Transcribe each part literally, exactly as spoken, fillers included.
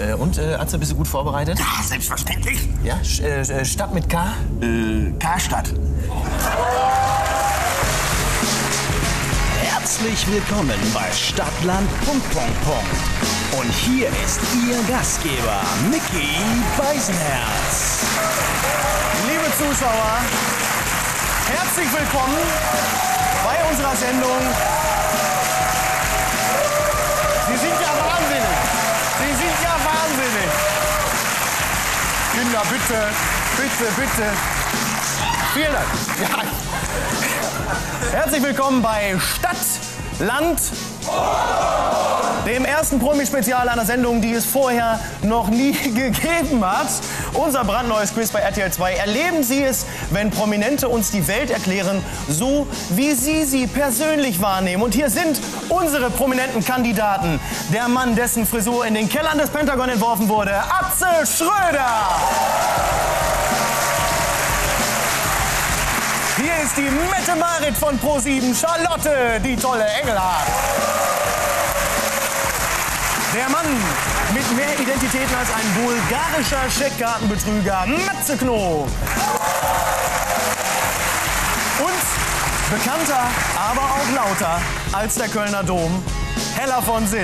Äh, und, äh, Atze, bist du gut vorbereitet? Ja, selbstverständlich. Ja, äh, Stadt mit K? Äh, Karstadt. Herzlich willkommen bei Stadtland. Punkt, Punkt, Punkt. Und hier ist Ihr Gastgeber, Micky Beisenherz. Liebe Zuschauer, herzlich willkommen bei unserer Sendung. Sie sind ja wahnsinnig. Sie sind ja wahnsinnig. Kinder, bitte, bitte, bitte. Vielen Dank. Ja. Herzlich willkommen bei Stadt, Land, dem ersten Promi-Spezial einer Sendung, die es vorher noch nie gegeben hat. Unser brandneues Quiz bei R T L zwei. Erleben Sie es, wenn Prominente uns die Welt erklären, so wie Sie sie persönlich wahrnehmen. Und hier sind unsere prominenten Kandidaten. Der Mann, dessen Frisur in den Kellern des Pentagon entworfen wurde, Atze Schröder. Hier ist die Mette Marit von ProSieben, Charlotte, die tolle Engelhardt. Der Mann mit mehr Identitäten als ein bulgarischer Scheckkartenbetrüger, Matze Knob. Und bekannter, aber auch lauter als der Kölner Dom, Hella von Sinn.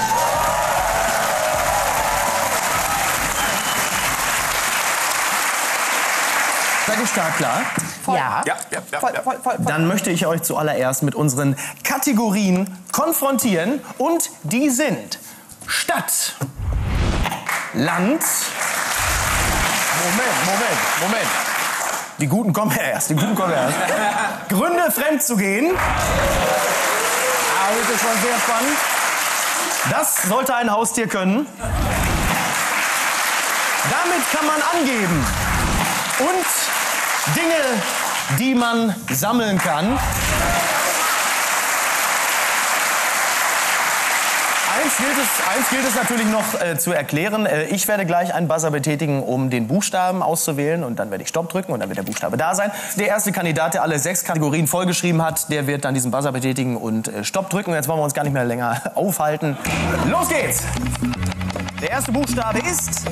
Seid ihr startklar? Voll. Ja, ja, ja, ja. Voll, voll, voll, voll. Dann möchte ich euch zuallererst mit unseren Kategorien konfrontieren. Und die sind Stadt, Land. Moment, Moment, Moment. Die Guten kommen erst, die Guten kommen erst. Gründe, fremd zu gehen. Ah, das ist schon sehr spannend. Das sollte ein Haustier können. Damit kann man angeben. Und Dinge, die man sammeln kann. Eins gilt es, eins gilt es natürlich noch äh, zu erklären. Äh, ich werde gleich einen Buzzer betätigen, um den Buchstaben auszuwählen. Und dann werde ich Stopp drücken und dann wird der Buchstabe da sein. Der erste Kandidat, der alle sechs Kategorien vollgeschrieben hat, der wird dann diesen Buzzer betätigen und äh, Stopp drücken. Und jetzt wollen wir uns gar nicht mehr länger aufhalten. Los geht's! Der erste Buchstabe ist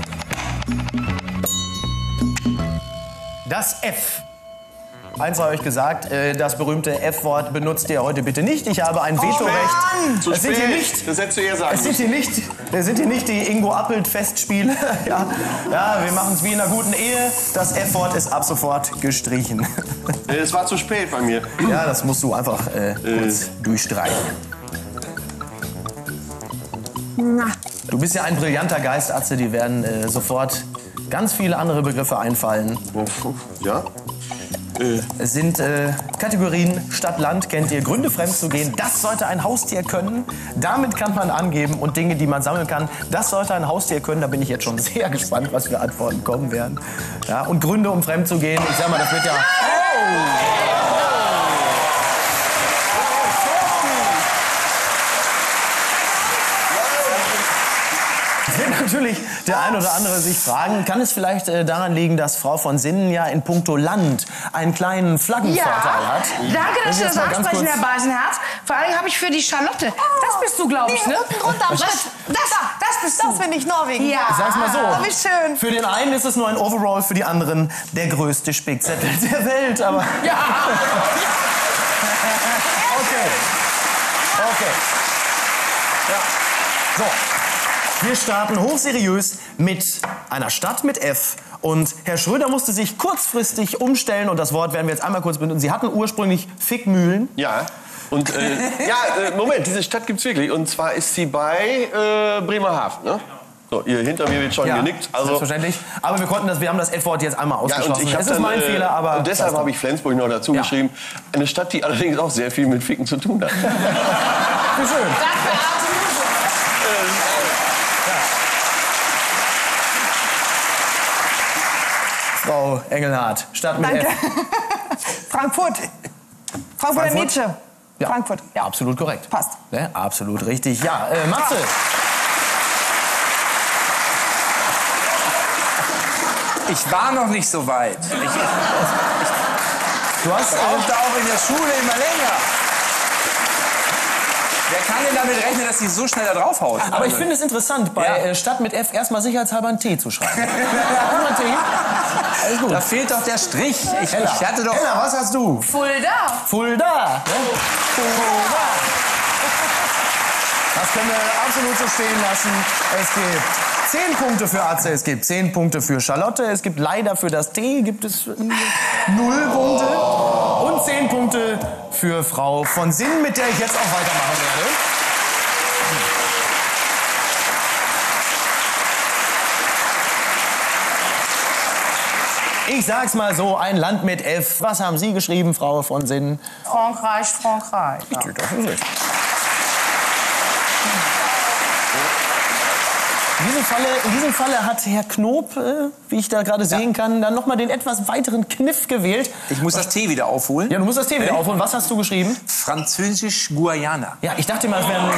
das F. Eins habe ich gesagt, äh, das berühmte F-Wort benutzt ihr heute bitte nicht. Ich habe ein Vetorecht. Oh, zu es sind hier spät. nicht, Das hättest du eher sagen es sind hier nicht, es sind hier nicht die Ingo Appelt-Festspiele. ja, ja, wir machen es wie in einer guten Ehe. Das F-Wort ist ab sofort gestrichen. Es war zu spät bei mir. ja, das musst du einfach äh, kurz äh. durchstreichen. Du bist ja ein brillanter Geist, Atze. Die werden äh, sofort ganz viele andere Begriffe einfallen. Ja? Es sind äh, Kategorien Stadt, Land, kennt ihr, Gründe fremd zu gehen. Das sollte ein Haustier können. Damit kann man angeben. Und Dinge, die man sammeln kann, das sollte ein Haustier können. Da bin ich jetzt schon sehr gespannt, was für Antworten kommen werden. Ja, und Gründe, um fremd zu gehen. Ich sag mal, das wird ja... Oh. Natürlich der ein oder andere sich fragen, kann es vielleicht äh, daran liegen, dass Frau von Sinnen ja in puncto Land einen kleinen Flaggenvorteil ja. hat? Danke, dass Sie das ansprechen, Herr Beisenherz. Vor allem habe ich für die Charlotte. Das bist du, glaube ich, nee, ne? unten runter am das, Schritt. das, das bist du. Das finde ich Norwegen. Ja. Ich sag's mal so. Oh, wie schön. Für den einen ist es nur ein Overall, für die anderen der größte Spickzettel der Welt. Aber Ja. okay. Okay. Ja. So. Wir starten hochseriös mit einer Stadt mit F. Und Herr Schröder musste sich kurzfristig umstellen. Und das Wort werden wir jetzt einmal kurz benutzen. Sie hatten ursprünglich Fickmühlen. Ja. Und äh, ja, äh, Moment, diese Stadt gibt's wirklich. Und zwar ist sie bei äh, Bremerhaven, ne? So, ihr hinter mir wird schon ja, genickt. Also, selbstverständlich. Aber wir konnten das, wir haben das F-Wort jetzt einmal ja, ausgeschlossen. und ich es ist dann, mein äh, Fehler, aber... Und deshalb habe ich Flensburg noch dazu ja. geschrieben. Eine Stadt, die allerdings auch sehr viel mit Ficken zu tun hat. Wie schön. Danke, Frau Engelhardt, Stadt mit Danke. F. Frankfurt. Frankfurt am Nietzsche. Ja. Frankfurt. Ja, absolut korrekt. Passt. Ne? Absolut richtig. Ja, äh, Matze. Ich war noch nicht so weit. Ich, ich, Du hast brauchte auch in der Schule immer länger. Wer kann denn damit rechnen, dass sie so schnell da draufhaut? Aber ich finde es interessant, bei Ja. äh, Stadt mit F erstmal sicherheitshalber ein T zu schreiben. Haben wir einen T? Alles gut. Da fehlt doch der Strich. Ich, Ella, ich hatte doch... Ella, was hast du? Fulda. Fulda. Ne? Fulda. Das können wir absolut so stehen lassen. Es gibt zehn Punkte für Atze, es gibt zehn Punkte für Charlotte, es gibt leider für das T gibt es null Punkte und zehn Punkte für Frau von Sinn, mit der ich jetzt auch weitermachen werde. Ich sag's mal so, ein Land mit F. Was haben Sie geschrieben, Frau von Sinn? Frankreich, Frankreich. Ja. Das ist richtig. In diesem, Falle, in diesem Falle hat Herr Knob, äh, wie ich da gerade sehen kann, dann nochmal den etwas weiteren Kniff gewählt. Ich muss das T wieder aufholen. Ja, du musst das T wieder aufholen. Was hast du geschrieben? Französisch-Guayana. Ja, ich dachte mal, es wäre ein... Oh.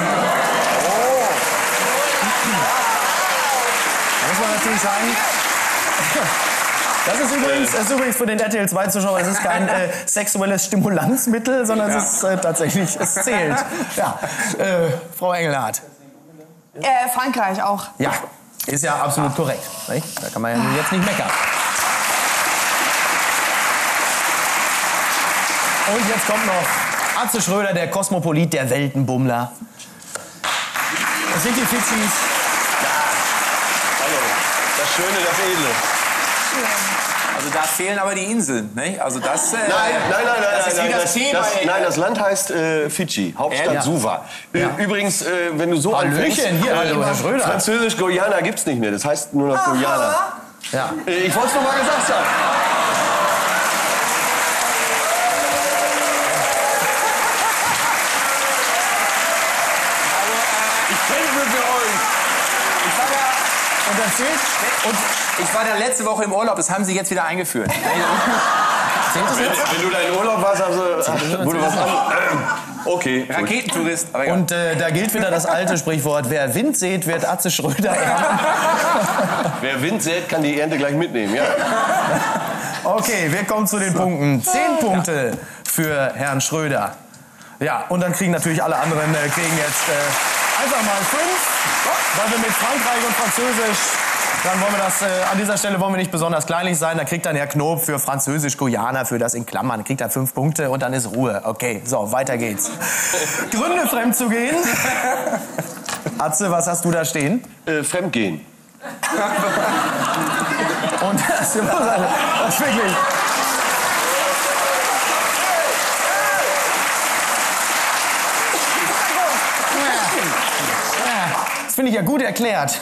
Muss man natürlich sagen... Das ist übrigens, das ist übrigens für den R T L zwei Zuschauer, es ist kein äh, sexuelles Stimulanzmittel, sondern ja. es ist äh, tatsächlich, es zählt. Ja, äh, Frau Engelhardt. Äh, Frankreich auch. Ja, ist ja absolut korrekt. Nicht? Da kann man ja jetzt nicht meckern. Und jetzt kommt noch Atze Schröder, der Kosmopolit, der Weltenbummler. Das sind die Fidschis. Hallo, das Schöne, das Edle. Also da fehlen aber die Inseln, nicht? Also das... Äh, Nein, nein, nein, nein, das ist nein, wie nein, das das, Thema. das, nein, das Land heißt äh, Fidschi, Hauptstadt Ja. Suva. Äh, Übrigens, äh, wenn du so Hallöchen, anfängst, hier, hallo, Herr Schröder. Französisch Guyana gibt's nicht mehr, das heißt nur noch Guyana. Ja. Äh, ich wollte es nur mal gesagt haben. Ich kämpfe für euch. Ich war, ja, Und das zählt? und ich war da letzte Woche im Urlaub, das haben sie jetzt wieder eingeführt. Wenn, wenn du da in Urlaub warst, also, wurde was an. Okay. gut. Raketentourist. Aber egal. Und äh, da gilt wieder das alte Sprichwort, wer Wind sät, wird Atze Schröder ernten. Wer Wind sät, kann die Ernte gleich mitnehmen, ja? Okay, wir kommen zu den Punkten. Zehn Punkte für Herrn Schröder. Ja, und dann kriegen natürlich alle anderen äh, kriegen jetzt äh, einfach mal fünf, weil wir mit Frankreich und Französisch, dann wollen wir das, äh, an dieser Stelle wollen wir nicht besonders kleinlich sein, da kriegt dann Herr Knob für Französisch-Guyana, für das in Klammern, kriegt er fünf Punkte und dann ist Ruhe. Okay, so, weiter geht's. Gründe, fremd zu gehen. Atze, was hast du da stehen? Äh, Fremdgehen. Und das, das ist wirklich... Das finde ich ja gut erklärt.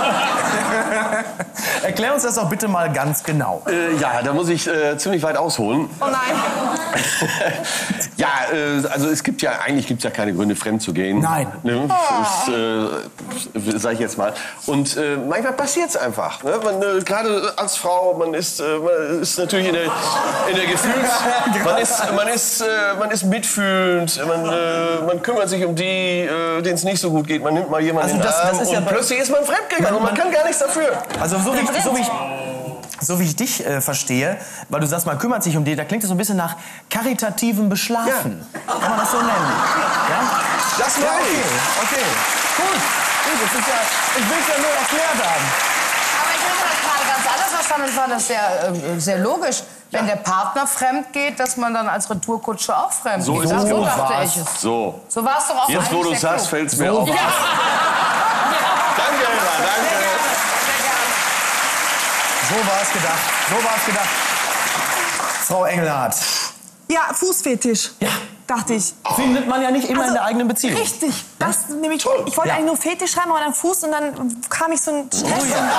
Erklär uns das doch bitte mal ganz genau. Äh, ja, da muss ich äh, ziemlich weit ausholen. Oh nein. Ja, äh, also es gibt ja, eigentlich gibt es ja keine Gründe, fremd zu gehen. Nein. Ne? Das, äh, sag ich jetzt mal. Und äh, manchmal passiert es einfach. Ne? Man, äh, gerade als Frau, man ist, äh, man ist natürlich in der, in der Gefühls... man, ist, man, ist, äh, man ist mitfühlend, man, äh, man kümmert sich um die, äh, denen es nicht so gut geht. Man nimmt mal jemanden Also in den das- Arm das ist ja und bei- plötzlich ist man fremdgegangen und man kann gar nichts dafür. Also so wie ich, so wie ich, so wie ich dich äh, verstehe, weil du sagst, man kümmert sich um die, da klingt es so ein bisschen nach karitativem Beschlafen. Kann man das so nennen? Ja? Das Ja, meine okay, ich. okay. Gut. Gut, das ist ja, ich will es ja nur erklärt haben. Aber ich habe das gerade ganz anders verstanden. Es war das sehr, äh, sehr logisch. Wenn der Partner fremd geht, dass man dann als Retourkutsche auch fremd So geht. ist es so doch. dachte war's. ich es. So. So war es doch auch Jetzt, wo du eigentlich es sehr sagst, klug. fällt es mir auf. Ja. Danke, Ella, danke. So war es gedacht. So war es gedacht. Frau Engelhardt. Ja, Fußfetisch. Ja. Dachte ich. Findet man ja nicht immer Also, in der eigenen Beziehung. Richtig. Das nämlich. Ich wollte Ja. eigentlich nur Fetisch schreiben, aber dann Fuß und dann kam ich so ein Stress. Oh ja.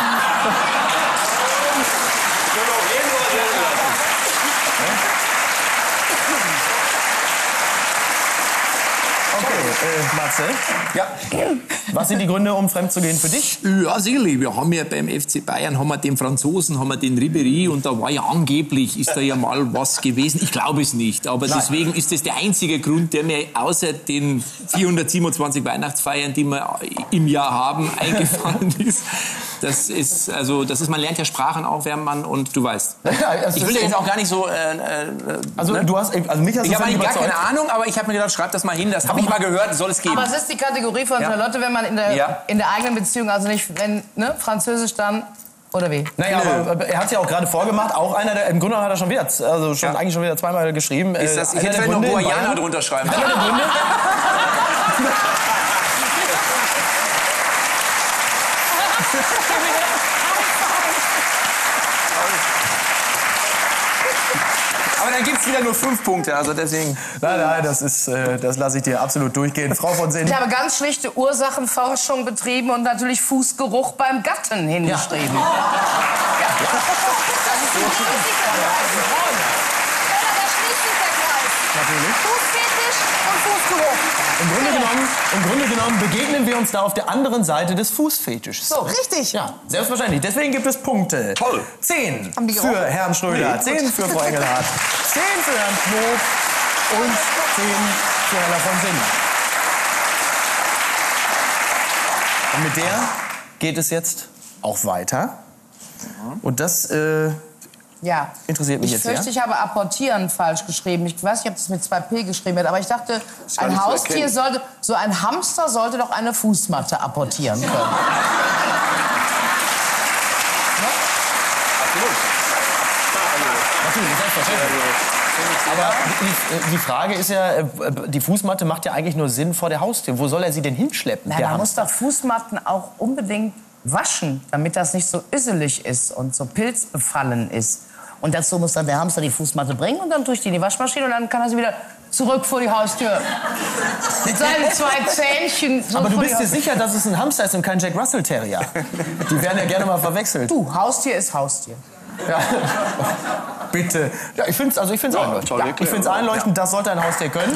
Okay, äh, Matze, Ja. was sind die Gründe, um fremd zu gehen für dich? Ja, sicherlich. Wir haben ja beim F C Bayern haben wir den Franzosen, haben wir den Ribéry und da war ja angeblich, ist da ja mal was gewesen. Ich glaube es nicht, aber Nein. deswegen ist das der einzige Grund, der mir außer den vierhundertsiebenundzwanzig Weihnachtsfeiern, die wir im Jahr haben, eingefallen ist. Das ist, also, das ist, man lernt ja Sprachen auch, während man, und du weißt. Ich will ja jetzt auch gar nicht so... Äh, äh, Also, ne? du hast, also mich hast Ich du habe eigentlich gar überzeugt. keine Ahnung, aber ich habe mir gedacht, schreib das mal hin. Das habe ich mal gehört, soll es geben. Aber es ist die Kategorie von Ja. Charlotte, wenn man in der, Ja. in der eigenen Beziehung, also nicht, wenn, ne, Französisch dann, oder wie? Naja, aber er hat ja auch gerade vorgemacht, auch einer der, im Grunde hat er schon wieder, also schon, Ja. eigentlich schon wieder zweimal geschrieben. Ist das, ich Einer hätte der vielleicht noch Gründe in Guayana Bayern- drunter schreiben. Einer der Gründe, Aber dann gibt es wieder nur fünf Punkte, also deswegen... nein, nein, das ist, äh, das lasse ich dir absolut durchgehen. Frau von Sinn. Ich habe ganz schlichte Ursachenforschung betrieben und natürlich Fußgeruch beim Gatten hingeschrieben. Ja. Das ist ein riesiger Kreis. Oder das schließt sich der Kreis. Natürlich. Fußfetisch und Fußgeruch. Im Grunde, genommen, Im Grunde genommen begegnen wir uns da auf der anderen Seite des Fußfetischs. So, Richtig. Ja, selbstverständlich. Deswegen gibt es Punkte. Toll. Zehn Haben die für gerochen? Herrn Schröder, zehn für Frau Engelhardt, zehn für Herrn Knob und zehn für Herrn von Sinn. Und mit der geht es jetzt auch weiter. Und das äh, Ja. interessiert mich Ich jetzt fürchte, sehr. ich habe apportieren falsch geschrieben. Ich weiß nicht, ob das mit zwei P geschrieben wird, aber ich dachte, gar ein nicht zu Haustier erkennen. sollte, so ein Hamster sollte doch eine Fußmatte apportieren können. Natürlich, selbstverständlich. Aber die, die Frage ist ja, äh, die Fußmatte macht ja eigentlich nur Sinn vor der Haustür. Wo soll er sie denn hinschleppen? Na, der man muss Hamster? doch Fußmatten auch unbedingt waschen, damit das nicht so üsselig ist und so pilzbefallen ist. Und dazu muss dann der Hamster die Fußmatte bringen und dann tue ich die in die Waschmaschine und dann kann er sie wieder zurück vor die Haustür. Mit seinen zwei Zähnchen. So Aber du vor bist die dir Haustür. sicher, dass es ein Hamster ist und kein Jack Russell Terrier? Die werden ja gerne mal verwechselt. Du, Haustier ist Haustier. Ja. Bitte. Ja, ich finde es also ich find's Ja, einleuchtend. tolle Ja, ich finde es Erklärung. einleuchtend, das sollte ein Haustier können.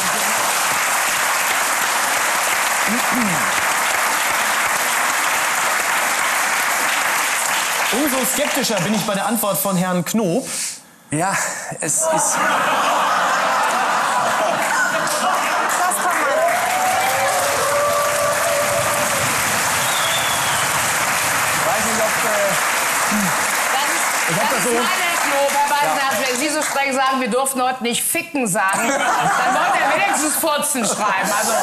Umso skeptischer bin ich bei der Antwort von Herrn Knob. Ja, es ist... Das kann man. weiß nicht, ob... Äh, Das ist, Ich hab das das ist so- meine Knob, Herr Weisenherz. Wenn Sie so streng sagen, wir durften heute nicht ficken sagen, dann wollte er wenigstens Furzen schreiben. Also,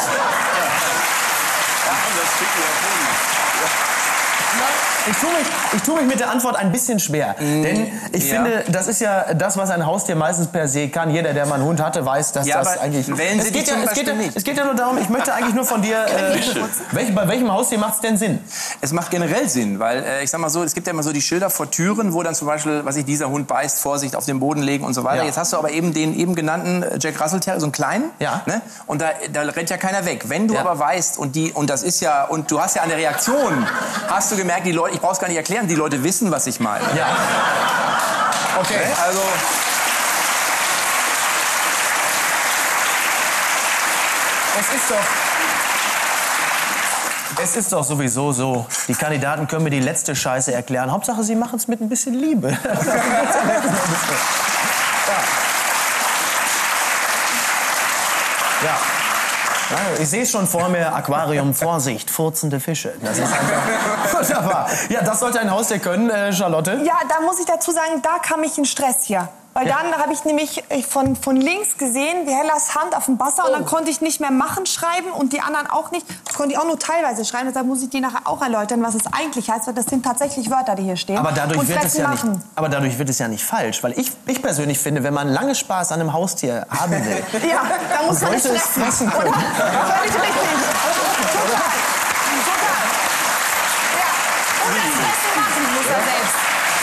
Ich tue mich, ich tue mich mit der Antwort ein bisschen schwer. Denn ich ja. finde, das ist ja das, was ein Haustier meistens per se kann. Jeder, der mal einen Hund hatte, weiß, dass Ja, das aber eigentlich... wählen es, Sie geht die ja, zum es, geht ja, Beispiel nicht? es geht ja nur darum, ich möchte eigentlich nur von dir... Äh, welch, bei welchem Haustier macht es denn Sinn? Es macht generell Sinn, weil äh, ich sag mal so, es gibt ja immer so die Schilder vor Türen, wo dann zum Beispiel, was ich dieser Hund beißt, Vorsicht auf den Boden legen und so weiter. Ja. Jetzt hast du aber eben den eben genannten äh, Jack Russell Terrier, so einen kleinen, Ja. ne? Und da, da rennt ja keiner weg. Wenn du Ja. aber weißt und die und das ist ja und du hast ja an der Reaktion, hast du gemerkt, die Leute, ich brauch's gar nicht erklären, die Leute wissen, was ich meine. Ja. Okay. Ne? Also Es ist doch... Es ist doch sowieso so, die Kandidaten können mir die letzte Scheiße erklären. Hauptsache, sie machen es mit ein bisschen Liebe. Ja. Ja. Ja, ich sehe es schon vor mir, Aquarium, Vorsicht, furzende Fische. Das ist einfach wunderbar. Ja, das sollte ein Haustier können, äh, Charlotte. Ja, da muss ich dazu sagen, da kam ich in Stress hier. Weil Ja. dann habe ich nämlich äh, von, von links gesehen, wie Hellas Hand auf dem Basser und dann konnte ich nicht mehr machen schreiben und die anderen auch nicht. Das konnte ich auch nur teilweise schreiben, deshalb muss ich die nachher auch erläutern, was es eigentlich heißt, weil das sind tatsächlich Wörter, die hier stehen. Aber dadurch, und wird es fressen ja machen. nicht, aber dadurch wird es ja nicht falsch. Weil ich, ich persönlich finde, wenn man lange Spaß an einem Haustier haben will, Ja, da muss man nicht sollte es fressen. fressen können. Oder? Völlig richtig. Total. Total. Ja. Und das Fressen machen muss er selbst.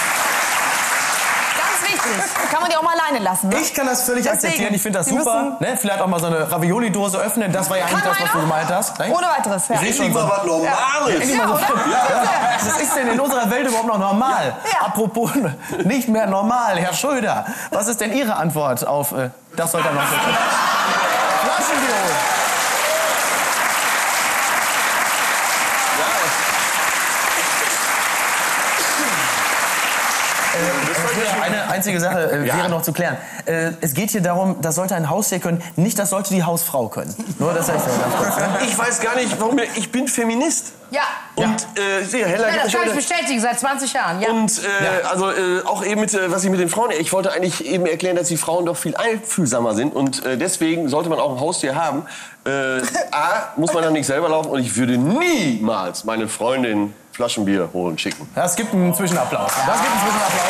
Ganz wichtig. Kann man die auch mal alleine lassen. Ne? Ich kann das völlig Deswegen, akzeptieren. Ich finde das Sie super. müssen- Ne? Vielleicht auch mal so eine Ravioli-Dose öffnen. Das war ja eigentlich Kann das, was du einer? gemeint hast. Ne? Ohne weiteres. Ja. Ich sehe schon so. was Normales. Endlich mal so- Ja, Was ist denn in unserer Welt überhaupt noch normal? Ja. Apropos nicht mehr normal, Herr Schröder. Was ist denn Ihre Antwort auf äh, das sollte noch so sein? Flaschenviol. Äh, Herr Schröder, eine, einzige Sache äh, Ja. wäre noch zu klären. Äh, es geht hier darum, das sollte ein Haustier können, nicht das sollte die Hausfrau können. Nur das sag ich so ganz kurz. Ne? Ich weiß gar nicht, warum. Ich bin Feminist. Ja. Und äh, sehr heller. Ja, das kann ich bestätigen, seit zwanzig Jahren. Ja. Und äh, also äh, auch eben mit, äh, was ich mit den Frauen, ich wollte eigentlich eben erklären, dass die Frauen doch viel einfühlsamer sind und äh, deswegen sollte man auch ein Haustier haben. Äh, A, muss man dann nicht selber laufen und ich würde niemals meine Freundin Flaschenbier holen schicken. Das gibt einen Zwischenapplaus. Das gibt einen Zwischenapplaus.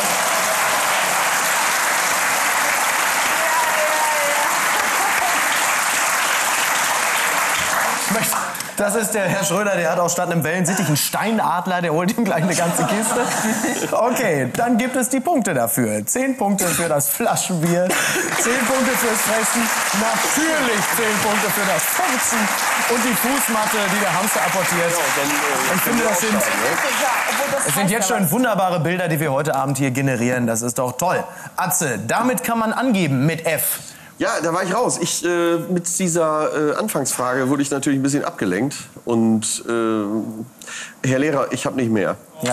Ich möchte- Das ist der Herr Schröder, der hat auch statt einem Wellensittich einen Steinadler, der holt ihm gleich eine ganze Kiste. Okay, dann gibt es die Punkte dafür. Zehn Punkte für das Flaschenbier, zehn Punkte fürs Fressen, natürlich zehn Punkte für das Furzen und die Fußmatte, die der Hamster apportiert. Ich finde, das sind, es sind jetzt schon wunderbare Bilder, die wir heute Abend hier generieren. Das ist doch toll. Atze, damit kann man angeben mit F. Ja, da war ich raus. Ich, äh, mit dieser äh, Anfangsfrage wurde ich natürlich ein bisschen abgelenkt. Und äh, Herr Lehrer, ich habe nicht mehr. Ja.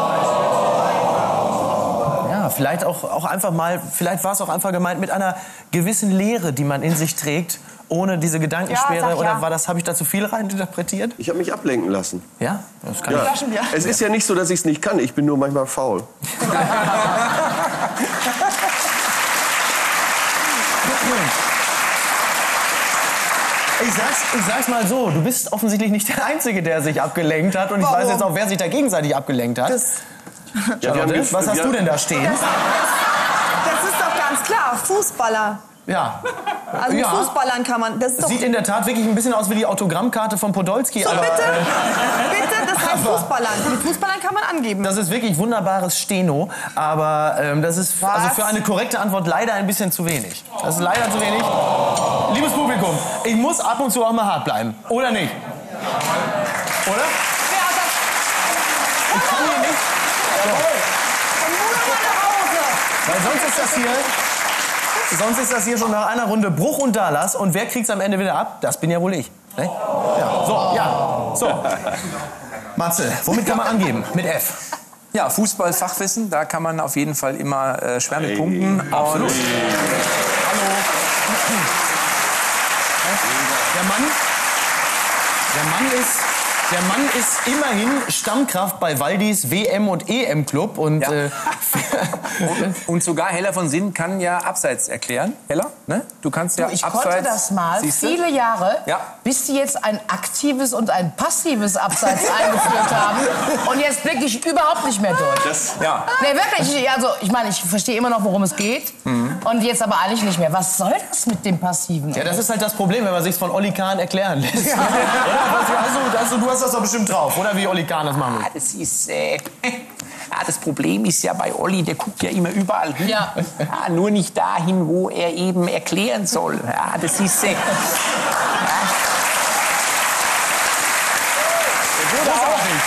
Ja, vielleicht auch, auch einfach mal, vielleicht war es auch einfach gemeint mit einer gewissen Leere, die man in sich trägt, ohne diese Gedankensperre. Ja, sag ja. Oder war das, habe ich da zu viel reininterpretiert? Ich habe mich ablenken lassen. Ja, das kann Ja. Flaschenbier. Es ist ja nicht so, dass ich es nicht kann. Ich bin nur manchmal faul. Ich sag's, ich sag's mal so, du bist offensichtlich nicht der Einzige, der sich abgelenkt hat. Und ich Warum? weiß jetzt auch, wer sich da gegenseitig abgelenkt hat. Das, Ja, wir haben Charlotte, gef- was hast wir- du denn da stehen? das ist doch ganz klar. Fußballer. Ja. Also mit Ja. Fußballern kann man. Das ist doch. Sieht in der Tat wirklich ein bisschen aus wie die Autogrammkarte von Podolski. So, aber, bitte, äh, bitte, das heißt aber- Fußballern. Mit Fußballern kann man angeben. Das ist wirklich wunderbares Steno, aber ähm, das ist Was? also für eine korrekte Antwort leider ein bisschen zu wenig. Das ist leider zu wenig. Liebes Publikum, ich muss ab und zu auch mal hart bleiben, oder nicht? Oder? Ich kann hier nicht. Weil sonst ist das hier, sonst ist das hier schon nach einer Runde Bruch und Dalas und wer kriegt's am Ende wieder ab? Das bin ja wohl ich. Ne? Ja. So, ja, so. Matze, womit kann man angeben? Mit F. Ja, Fußball-Fachwissen, da kann man auf jeden Fall immer äh, schwer mit punkten. Absolut. Und Hallo. Der Mann, der Mann ist, der Mann ist immerhin Stammkraft bei Waldis W M und E M-Club und Ja. äh, Und, und sogar Hella von Sinn kann ja Abseits erklären. Hella, ne? Du kannst ja Ich Abseits... konnte das mal Siehste? viele Jahre, Ja. bis die jetzt ein aktives und ein passives Abseits eingeführt haben. Und jetzt blicke ich überhaupt nicht mehr durch. Ja. Nee, wirklich. Ich- Also, ich meine, ich verstehe immer noch, worum es geht. Und jetzt aber eigentlich nicht mehr. Was soll das mit dem Passiven? ja, das ist halt das Problem, wenn man sich's von Olli Kahn erklären lässt. Ja. Also, also, du hast das doch bestimmt drauf, oder wie Olli Kahn das machen will. Das ist, äh, ja, das Problem ist ja bei Olli, der guckt ja immer überall hin. Ja. Ja, nur nicht dahin, wo er eben erklären soll. Ja, das ist, äh, Großartig.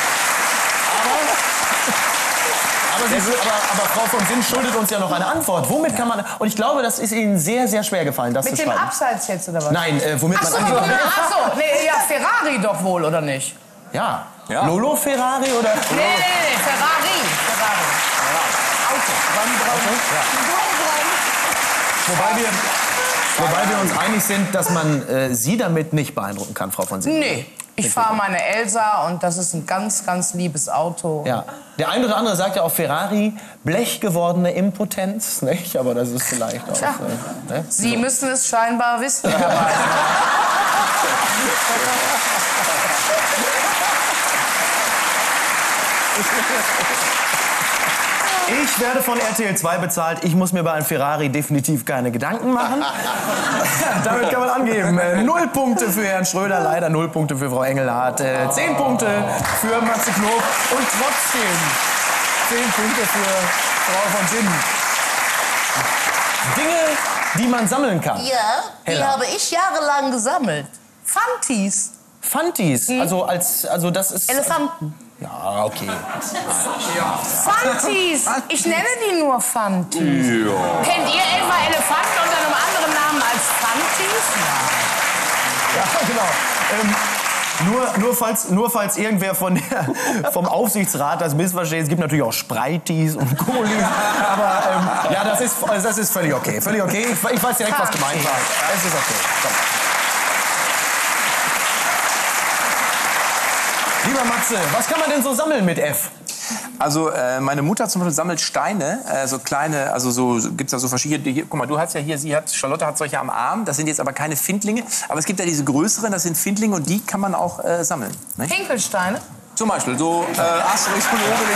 Aber, aber, sie, aber, aber Frau von Sinn schuldet uns ja noch eine Antwort. Womit kann man... Und ich glaube, das ist Ihnen sehr, sehr schwer gefallen, das Mit zu dem schreiben. Abseits jetzt, oder was? Nein, äh, womit Ach man so, angeben kann. ach so, nee, ja, Ferrari doch wohl, oder nicht? Ja. Ja. Lolo Ferrari oder... Nee, nee, nee, nee, Ferrari. Ferrari. Wobei wir, wobei wir uns einig sind, dass man äh, Sie damit nicht beeindrucken kann, Frau von Sinn. Nee, ich fahre meine Elsa und das ist ein ganz, ganz liebes Auto. Ja. Der eine oder andere sagt ja auch Ferrari, blechgewordene Impotenz, nicht? Aber das ist vielleicht auch... Tja. Äh, ne? Sie müssen es scheinbar wissen, Herr Weidner. Ich werde von R T L zwei bezahlt. Ich muss mir bei einem Ferrari definitiv keine Gedanken machen. Damit kann man angeben. Äh, null Punkte für Herrn Schröder, leider null Punkte für Frau Engelhardt. Äh, zehn Punkte für Matze Knob und trotzdem zehn Punkte für Frau von Sinn. Dinge, die man sammeln kann. Ja, die Hella. habe ich jahrelang gesammelt. Fantis. Fantis, also als, also das ist... Elefanten. Ja, okay. Fantis. Ich nenne die nur Fantis. Kennt ihr etwa Elefanten unter einem anderen Namen als Fantis? Ja, genau. Ähm, Nur, nur, falls, nur falls irgendwer von der, vom Aufsichtsrat das missversteht, es gibt natürlich auch Spreitis und Colis, aber ähm, ja, das ist, das ist völlig okay. Völlig okay. Ich, ich weiß direkt, was gemeint war. Es ist okay. Komm. Lieber Matze, was kann man denn so sammeln mit F? Also äh, meine Mutter zum Beispiel sammelt Steine, äh, so kleine, also so gibt's da so verschiedene. Hier, guck mal, du hast ja hier, sie hat, Charlotte hat solche am Arm. Das sind jetzt aber keine Findlinge, aber es gibt ja diese größeren, das sind Findlinge und die kann man auch äh, sammeln. Nicht? Hinkelsteine? Zum Beispiel so äh, Asterix und Obelix.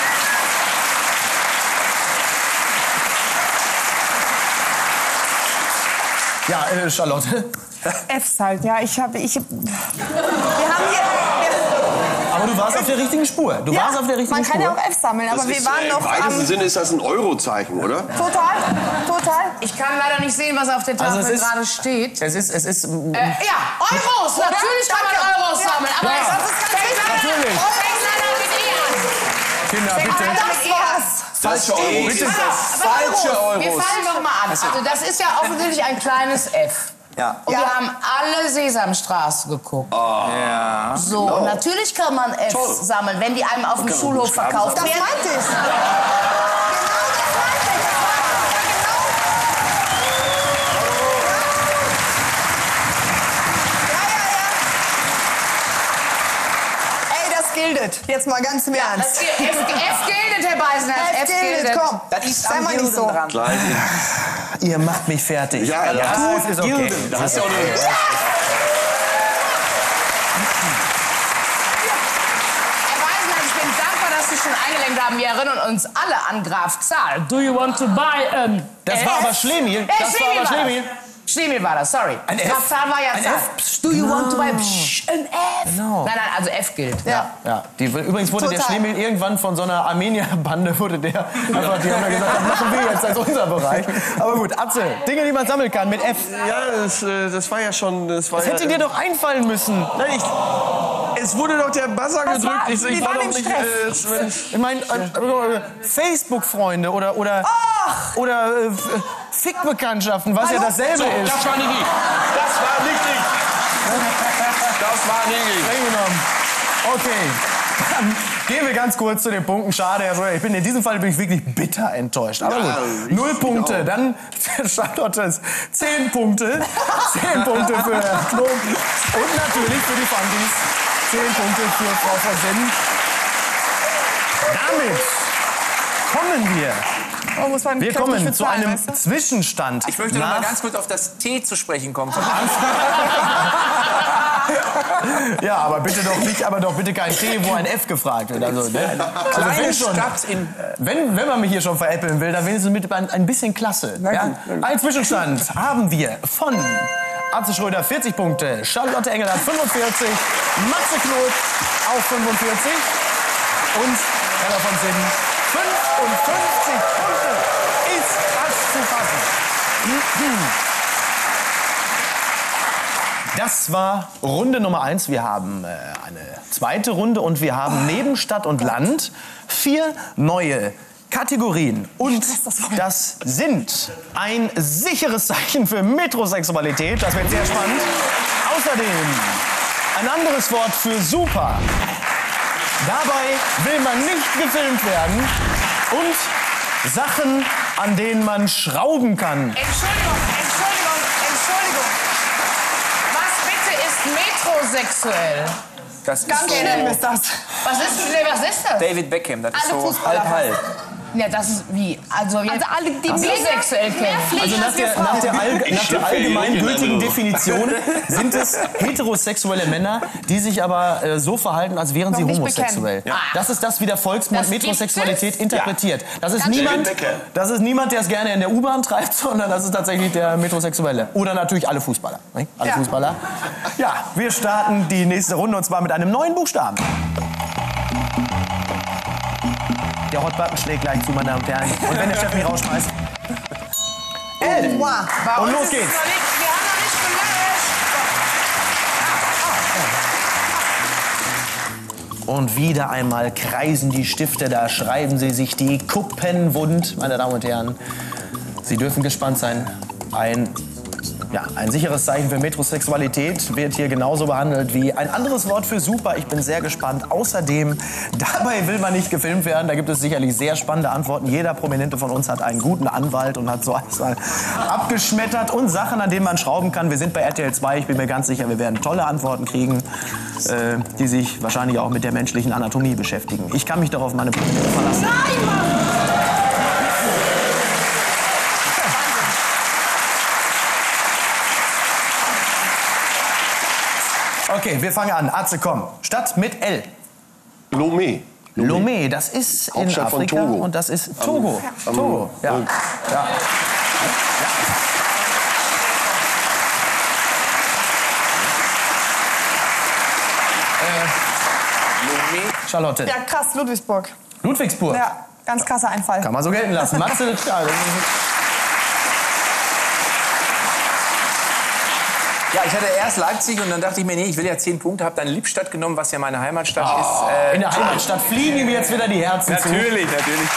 Ja, äh, Charlotte. F's halt, ja. Ich habe, ich, wir haben hier. Aber du warst auf der richtigen Spur. Du Ja, warst auf der richtigen man kann Spur. ja auch F sammeln, aber Das wir ist, waren äh, noch Im weitesten am... Sinne ist das ein Eurozeichen, oder? Total, total. Ich kann leider nicht sehen, was auf der Tafel Also es ist- gerade steht. Es ist, es ist. Äh, ja, Euros. Oder? Natürlich kann man Danke. Euros Ja. sammeln. Aber Ja. es Das ist ganz fängt leider- Natürlich. fängt leider mit E an. Kinder, Fängt bitte. leider Das mit E an. war's. Falsche Euro. Bitte. Aber Falsche Euros. Wir Euros. fangen doch mal an. Also das ist ja offensichtlich ein kleines F. Ja. Und Ja. wir haben alle Sesamstraße geguckt. Ja. So, und natürlich kann man Fs Toll. sammeln, wenn die einem auf dem Okay, Schulhof Buchstaben verkauft Das werden. meinte ich. Genau das meinte ich. Ja, ja, ja. Ey, das gildet. Jetzt mal ganz im Das Ernst. F, F gildet, Herr Beisner. F gildet, komm. Das ist Sei am mal nicht Gilden so. dran. Gleich. Ihr macht mich fertig. Ja, ja. Das ist okay. Da hast du auch eine... Herr Beisner, ich bin dankbar, dass Sie schon eingelenkt haben. Wir erinnern uns alle an Graf Zahl. Do you want to buy um, Das war aber Schlemiel. Äh, Das war aber Schlemiel. Schlemiel war das, sorry. Ein F? Graf Zahl war ja Ein Zahl. F? Psst, Do you genau. want to buy Psch, ein F? Genau. Nein, nein, also F gilt. Ja. Ja, die, übrigens wurde der Total. Schlemiel irgendwann von so einer Armenier-Bande, wurde der einfach, die haben ja gesagt, das machen wir jetzt als unser Bereich. Aber gut, Atze, Dinge, die man sammeln kann mit F. Ja, das, äh, das war ja schon... Das, war Das ja, hätte dir doch einfallen müssen. Nein, ich, es wurde doch der Buzzer Was gedrückt. war- Ich, ich wir war waren doch im nicht... Stress. Äh, wenn ich- Ich meine, äh, Facebook-Freunde oder, oder, oder äh, F- Fick-Bekanntschaften, was ja Hallo? dasselbe so, ist. das war nicht ich. Das war nicht ich. Das war nicht ich. Streng genommen. Okay. Dann gehen wir ganz kurz zu den Punkten. Schade, Herr Schröder. Ich bin in diesem Fall bin ich wirklich bitter enttäuscht. Aber Ja, gut. ich- Null ich Punkte. auch. Dann Charlottes zehn Punkte. Zehn Punkte für Herrn Knopf. Und natürlich für die Fundis. Zehn Punkte für Frau Versinn. Damit kommen wir. Oh, muss man Wir kräftig kommen zu bezahlen, einem weißt du? Zwischenstand. Ich möchte noch mal nach- ganz kurz auf das T zu sprechen kommen. Ja, aber bitte doch nicht, aber doch bitte kein T, wo ein F gefragt wird. Also, ne? also Kleine wenn, schon, Stadt in... wenn, wenn man mich hier schon veräppeln will, dann wenigstens mit ein, ein bisschen Klasse. Ja? Ein Zwischenstand haben wir von Atze Schröder vierzig Punkte, Charlotte Engelhardt fünfundvierzig, Matze Knob auch fünfundvierzig und Herr von Sinnen fünfundfünfzig Punkte. Ist das zu fassen? Das war Runde Nummer eins. Wir haben äh, eine zweite Runde und wir haben neben Stadt und Land vier neue Kategorien. Und das sind ein sicheres Zeichen für Metrosexualität. Das wird sehr spannend. Außerdem ein anderes Wort für super. Dabei will man nicht gefilmt werden. Und Sachen, an denen man schrauben kann. Entschuldigung, Entschuldigung, Entschuldigung. Was bitte ist metrosexuell? Das ist Ganz so schlimm ist das. Was ist, nee, was ist das? David Beckham, das ist Alle so Fußballer. halb halb. Ja, das ist wie? Also, jetzt Also alle, die bisexuell kennen. Also nach der, nach der, all, nach der allgemeingültigen Definition sind es heterosexuelle Männer, die sich aber äh, so verhalten, als wären sie Noch nicht homosexuell. bekennen. Das ist das, wie der Volksmund Das gibt Metrosexualität es? interpretiert. Das ist, David niemand, Beckham. das ist niemand, der es gerne in der U-Bahn treibt, sondern das ist tatsächlich der Metrosexuelle. Oder natürlich alle Fußballer. Nicht? Alle Ja. Fußballer. Ja, wir starten die nächste Runde und zwar mit einem neuen Buchstaben. Der Hotbutton schlägt gleich zu, meine Damen und Herren. Und wenn der Chef mich rausschmeißt. L. Wow. Bei Und uns los ist es geht's. noch nicht, wir haben noch nicht gelöscht. Und wieder einmal kreisen die Stifte, da schreiben sie sich die Kuppen wund, meine Damen und Herren. Sie dürfen gespannt sein. Ein Ja, ein sicheres Zeichen für Metrosexualität wird hier genauso behandelt wie ein anderes Wort für super. Ich bin sehr gespannt. Außerdem, dabei will man nicht gefilmt werden. Da gibt es sicherlich sehr spannende Antworten. Jeder Prominente von uns hat einen guten Anwalt und hat so alles mal abgeschmettert und Sachen, an denen man schrauben kann. Wir sind bei R T L zwei. Ich bin mir ganz sicher, wir werden tolle Antworten kriegen, äh, die sich wahrscheinlich auch mit der menschlichen Anatomie beschäftigen. Ich kann mich darauf meine Prominente verlassen. Nein, Mann! Okay, wir fangen an. Atze, komm. Stadt mit L. Lomé. Lomé, das ist in Hauptstadt von Afrika Togo. und das ist Togo. Am- Togo, ja. am- ja. Charlotte. Ja, krass, Ludwigsburg. Ludwigsburg. Ja, ganz krasser Einfall. Kann man so gelten lassen. Matze, ja, das ist Ja, ich hatte erst Leipzig und dann dachte ich mir, nee, ich will ja zehn Punkte, habe dann Lippstadt genommen, was ja meine Heimatstadt ist. Äh, in der Heimatstadt fliegen mir jetzt wieder die Herzen zu. Natürlich, natürlich.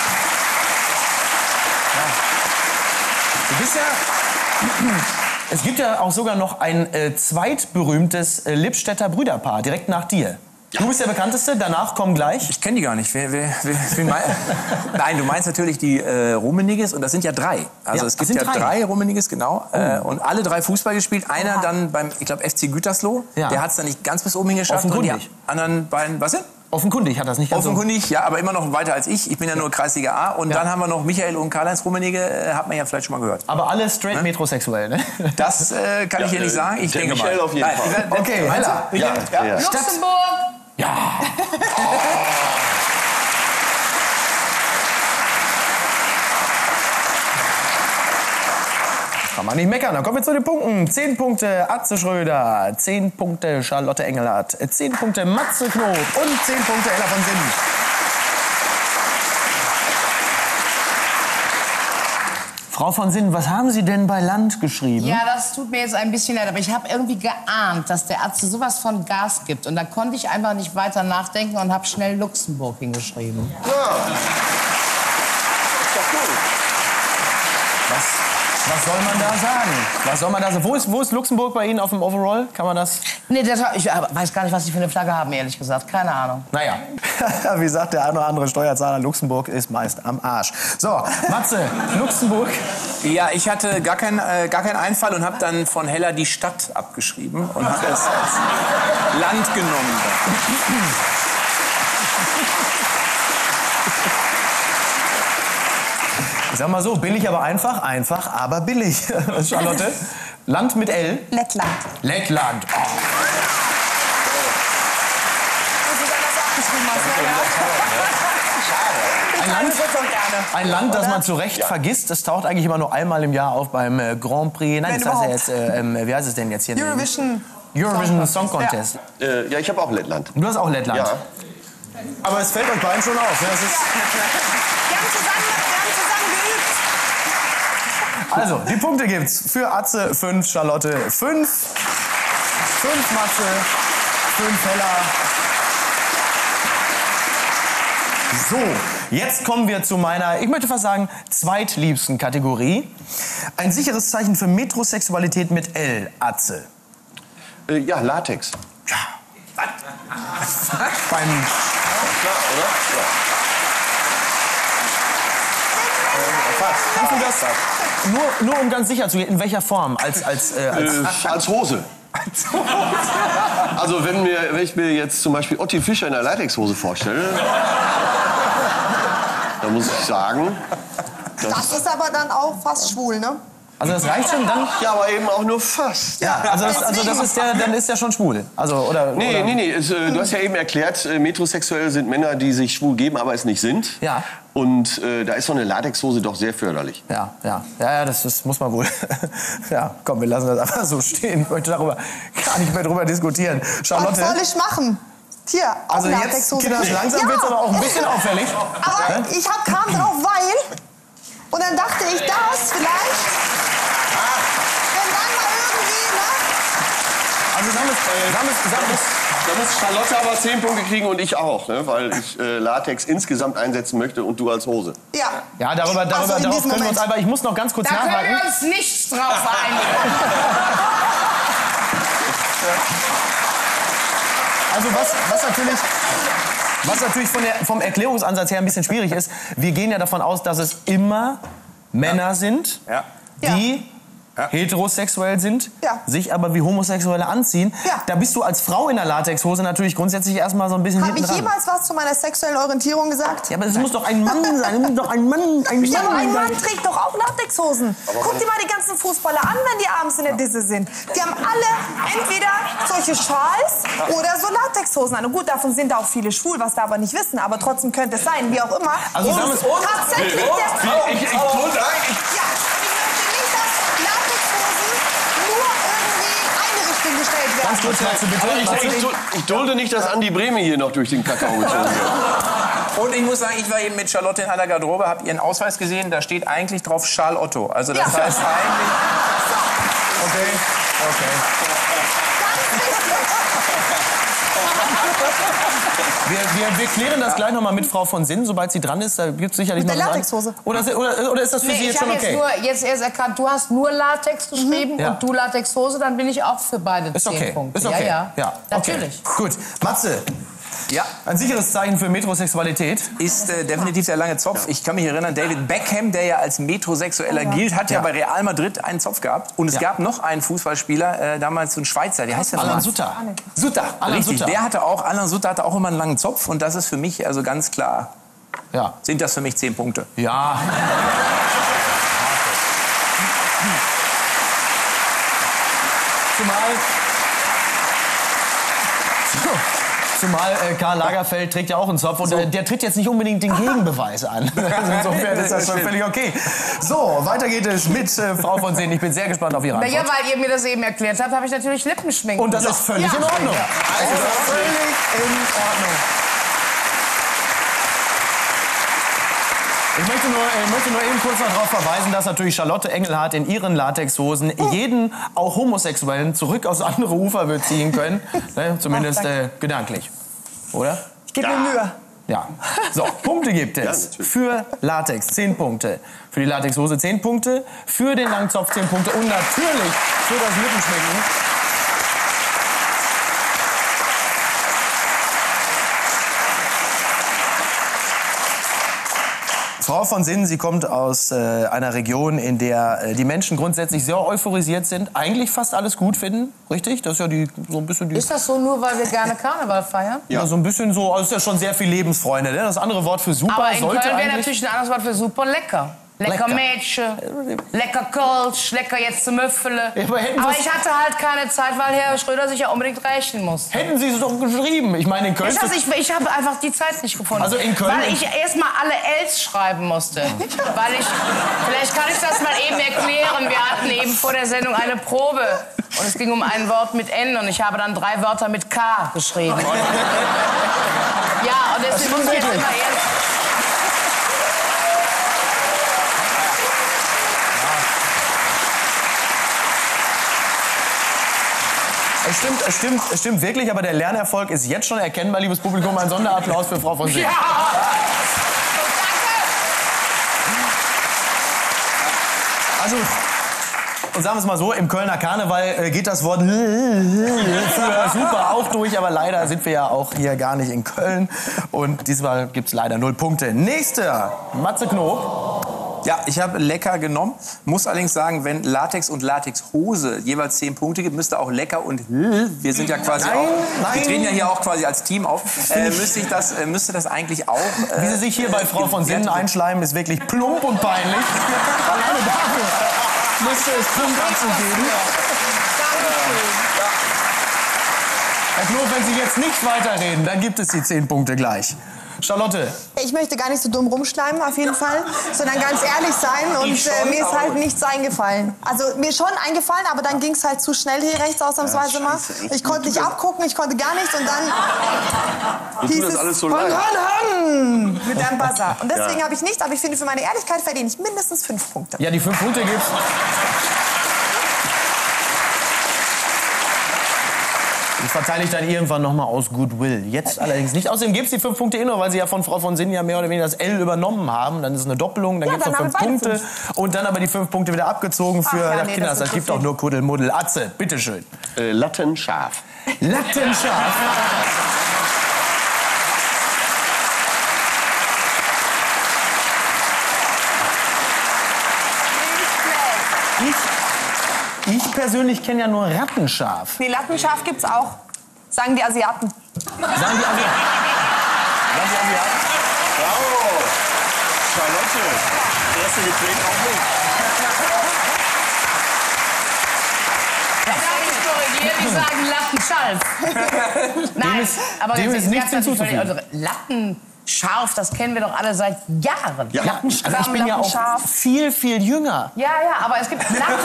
Du bist ja... Es gibt ja auch sogar noch ein äh, zweitberühmtes äh, Lippstädter Brüderpaar, direkt nach dir. Du bist der bekannteste, danach kommen gleich. Ich kenne die gar nicht. Wer, wer, wer, wer mein... Nein, du meinst natürlich die äh, Rummeniges und das sind ja drei. Also Ja, es das gibt sind ja drei. drei, Rummeniges, genau. Äh, und alle drei Fußball gespielt. Einer dann beim, ich glaube, F C Gütersloh. Ja. Der hat es dann nicht ganz bis oben hingeschafft. Und die Offenkundig. anderen beiden, was denn? Offenkundig hat das nicht ganz so... Offenkundig, ja, aber immer noch weiter als ich. Ich bin ja nur Kreisliga A. Und Ja. dann haben wir noch Michael und Karl-Heinz Rummenigge, äh, hat man ja vielleicht schon mal gehört. Aber alle straight metrosexuell, ne? Das äh, kann ich hier nicht sagen. Ich der denke Michael mal. auf jeden Nein, Fall. wer- Okay, meinst du? Hella. Michael? Ja, ja. Luxemburg. Kann man nicht meckern. Dann kommen wir zu den Punkten. Zehn Punkte Atze Schröder, zehn Punkte Charlotte Engelhardt, zehn Punkte Matze Knob und zehn Punkte Ella von Sinnen. Frau von Sinnen, was haben Sie denn bei Land geschrieben? Ja, das tut mir jetzt ein bisschen leid, aber ich habe irgendwie geahnt, dass der Atze sowas von Gas gibt. Und da konnte ich einfach nicht weiter nachdenken und habe schnell Luxemburg hingeschrieben. Was, was soll man da sagen? Was soll man da sagen? Wo ist, wo ist Luxemburg bei Ihnen auf dem Overall? Kann man das? Nee, das, ich weiß gar nicht, was die für eine Flagge haben, ehrlich gesagt. Keine Ahnung. Naja, wie sagt der eine oder andere Steuerzahler, Luxemburg ist meist am Arsch. So, Matze, Luxemburg. Ja, ich hatte gar keinen äh, gar keinen Einfall und habe dann von Hella die Stadt abgeschrieben und habe es als Land genommen. Ich sag mal so, billig, aber einfach, einfach, aber billig. Charlotte, Land mit L. Lettland. Lettland. Oh. Ein Land, ein Land, das man zu Recht vergisst. Das taucht eigentlich immer nur einmal im Jahr auf beim äh, Grand Prix. Nein, Wenn das heißt ja überhaupt. jetzt, äh, ähm, wie heißt es denn jetzt hier? Eurovision. Eurovision Song Contest. Äh, ja, ich habe auch Lettland. Du hast auch Lettland. Ja. Aber es fällt euch beiden schon auf. Ne? Das ist Wir haben zusammen, wir haben zusammen geübt. Also, die Punkte gibt's für Atze fünf, Charlotte fünf, fünf Matze, fünf Hella. So, jetzt kommen wir zu meiner, ich möchte fast sagen, zweitliebsten Kategorie. Ein sicheres Zeichen für Metrosexualität mit L, Atze. Äh, ja, Latex. Beim Klar, oder? Ja. Kannst du das nur, nur um ganz sicher zu gehen, in welcher Form? Als, als, äh, als Äh, als Hose. Also wenn, mir, wenn ich mir jetzt zum Beispiel Otti Fischer in der Latexhose vorstelle, dann muss ich sagen, das, Das ist aber dann auch fast schwul, ne? Also das reicht schon dann? ja, aber eben auch nur fast. Ja, also das, also das ist der, dann ist der schon schwul. Also, oder, Nee, oder? nee, nee. Es, äh, du hast ja eben erklärt, äh, metrosexuell sind Männer, die sich schwul geben, aber es nicht sind. Ja. Und äh, da ist so eine Latexhose doch sehr förderlich. Ja, ja, ja, ja, das, das muss man wohl. Ja, komm, wir lassen das einfach so stehen. Ich möchte darüber gar nicht mehr drüber diskutieren. Charlotte. Was soll ich machen? Hier, auch Also jetzt, Latexhose. Kinder, langsam Ja. wird's aber auch ein bisschen auffällig. Aber Ne? ich hab, kam drauf, weil... Und dann dachte ich, das vielleicht... Wenn dann mal irgendwie, ne? Also sagen wir es, sagen wir es, sagen wir es, Da muss Charlotte aber zehn Punkte kriegen und ich auch, ne? Weil ich äh, Latex insgesamt einsetzen möchte und du als Hose. Ja. Ja, darüber, darüber, Also in darauf diesem können wir uns Moment. aber, ich muss noch ganz kurz Da können nachhaken. wir uns nicht drauf einigen. Also was, was natürlich, was natürlich von der, vom Erklärungsansatz her ein bisschen schwierig ist, wir gehen ja davon aus, dass es immer Männer sind, Ja. die heterosexuell sind, Ja. sich aber wie Homosexuelle anziehen. Ja. Da bist du als Frau in der Latexhose natürlich grundsätzlich erstmal so ein bisschen Habe hinten ich dran. jemals was zu meiner sexuellen Orientierung gesagt? Ja, aber es muss doch ein Mann sein, es muss doch ein Mann, ein Ja, aber ein Mann Mann sein. trägt doch auch Latexhosen. Guck dir mal die ganzen Fußballer an, wenn die abends in der Disse sind. Die haben alle entweder solche Schals oder so Latexhosen an. Und gut, davon sind auch viele schwul, was wir aber nicht wissen. Aber trotzdem könnte es sein, wie auch immer. Also und sagen wir's- tatsächlich der Frau. Ich, ich, ich, oh, nein, ich, Ja, ich möchte nicht, dass Latexhosen nur irgendwie eine Richtung gestellt werden. Ganz kurz dazu bitte. ich, ich, ich, ich dulde nicht, dass Andi Brehme hier noch durch den Kakao gezogen wird. Und ich muss sagen, ich war eben mit Charlotte in einer Garderobe, habe ihren Ausweis gesehen, da steht eigentlich drauf Charles Otto. Also das Ja. heißt eigentlich... Okay, okay. Wir, wir, wir klären das gleich nochmal mit Frau von Sinn, sobald sie dran ist. Da gibt es sicherlich Mit noch der was Latexhose. an- Oder, ist- oder, oder ist das für Nee, Sie ich jetzt schon habe okay? jetzt, nur, jetzt erst erkannt, du hast nur Latex geschrieben Ja. und du Latexhose, dann bin ich auch für beide Ist zehn okay. Punkte. Ist okay. Ja, ja, okay. natürlich. Gut. Matze, Ja, ein sicheres Zeichen für Metrosexualität. ist äh, definitiv der lange Zopf. Ich kann mich erinnern, David Beckham, der ja als Metrosexueller gilt, hat ja. Ja. bei Real Madrid einen Zopf gehabt. Und es Ja. gab noch einen Fußballspieler, äh, damals so ein Schweizer, der heißt ja Alan nochmal? Sutter. Sutter, Alan richtig. Sutter. Der hatte auch, Alan Sutter hatte auch immer einen langen Zopf. Und das ist für mich also ganz klar, Ja. sind das für mich zehn Punkte. Ja. Zumal... Zumal äh, Karl Lagerfeld trägt ja auch einen Zopf und der, der tritt jetzt nicht unbedingt den Gegenbeweis an. Also insofern ist das schon völlig okay. So, weiter geht es mit äh, Frau von Sinn. Ich bin sehr gespannt auf Ihre Na Antwort. ja, weil ihr mir das eben erklärt habt, habe ich natürlich Lippenschminken. Und das ist völlig Ja. in Ordnung. Also völlig in Ordnung. Ich möchte, nur, ich möchte nur eben kurz noch darauf verweisen, dass natürlich Charlotte Engelhardt in ihren Latexhosen jeden, auch Homosexuellen, zurück aufs andere Ufer wird ziehen können. Ne? Zumindest Ach, danke. äh, gedanklich. Oder? Ich gebe mir Mühe. Ja. So, Punkte gibt es. natürlich. Für Latex zehn Punkte. Für die Latexhose zehn Punkte. Für den Langzopf zehn Punkte. Und natürlich für das Lippenschminken. Frau von Sinn, sie kommt aus äh, einer Region, in der äh, die Menschen grundsätzlich sehr euphorisiert sind, eigentlich fast alles gut finden, richtig? Das ist ja die, so ein bisschen die... Ist das so nur, weil wir gerne Karneval feiern? Ja, so ein bisschen so, also ist ja schon sehr viel Lebensfreunde. Ne? Das andere Wort für super Aber in sollte Köln wäre eigentlich... natürlich ein anderes Wort für super lecker. Lecker, Lecker. Mädchen, lecker Kölsch, lecker jetzt zum Müffele. Ja, aber hätten aber Sie's- ich hatte halt keine Zeit, weil Herr Schröder sich ja unbedingt rächen musste. Hätten Sie es doch geschrieben. Ich meine, in Köln... Ich, also ich, ich habe einfach die Zeit nicht gefunden. Also in Köln- Weil ich erst mal alle Ls schreiben musste. Weil ich, vielleicht kann ich das mal eben erklären. Wir hatten eben vor der Sendung eine Probe. Und es ging um ein Wort mit N und ich habe dann drei Wörter mit K geschrieben. Ja, und deswegen muss ich jetzt immer erst... Es stimmt, es stimmt, es stimmt wirklich, aber der Lernerfolg ist jetzt schon erkennbar, liebes Publikum. Ein Sonderapplaus für Frau von Sinn. Ja! Also, und sagen wir es mal so, im Kölner Karneval äh, geht das Wort für super auch durch, aber leider sind wir ja auch hier gar nicht in Köln. Und diesmal gibt es leider null Punkte. Nächster, Matze Knob. Ja, ich habe lecker genommen. Muss allerdings sagen, wenn Latex und Latexhose jeweils zehn Punkte gibt, müsste auch lecker und wir sind ja quasi Nein, auch, nein. wir treten ja hier auch quasi als Team auf, äh, müsste, ich das, äh, müsste das eigentlich auch... Äh, Wie Sie sich hier bei Frau von Sinn einschleimen, ist wirklich plump und peinlich. Alleine dafür müsste es Punktabzug geben. Herr Knob, wenn Sie jetzt nicht weiterreden, dann gibt es die zehn Punkte gleich. Charlotte. Ich möchte gar nicht so dumm rumschleimen, auf jeden Fall, sondern ganz ehrlich sein. Und äh, mir ist halt nichts eingefallen. Also mir schon eingefallen, aber dann ging es halt zu schnell hier rechts ausnahmsweise mal. Ich konnte nicht abgucken, ich konnte gar nichts und dann tut hieß das es alles so Hon, leid. Hon, Hon, mit deinem Buzzer. Und deswegen Ja. habe ich nicht, aber ich finde, für meine Ehrlichkeit verdiene ich mindestens fünf Punkte. Ja, die fünf Punkte gibt's. Die verteile ich dann irgendwann noch mal aus Goodwill. Jetzt allerdings nicht. Außerdem gibt es die fünf Punkte eh nur, weil Sie ja von Frau von Sinn ja mehr oder weniger das L übernommen haben. Dann ist es eine Doppelung, dann Ja, gibt es noch dann fünf haben wir beide Punkte. Und dann aber die fünf Punkte wieder abgezogen für Ach ja, ja, nee, Kinder. das Das, ist gibt so auch viel. nur Kuddelmuddel. Atze, bitteschön. Äh, Lattenscharf. Lattenscharf. Ich, ich persönlich kenne ja nur Rattenscharf. Nee, Lattenscharf gibt's auch. Sagen die Asiaten. Sagen die Asiaten? Sagen die Asiaten? Bravo! Charlotte, erste Getränk auch nicht. Die sagen Lattenschalf. Nein, ist- aber dem jetzt ist nichts ganz ehrlich, hinzuzufügen. also Lattenscharf, das kennen wir doch alle seit Jahren. Ja. Also ich bin ja auch Lattenscharf. viel, viel jünger. Ja, ja, aber es gibt Latten.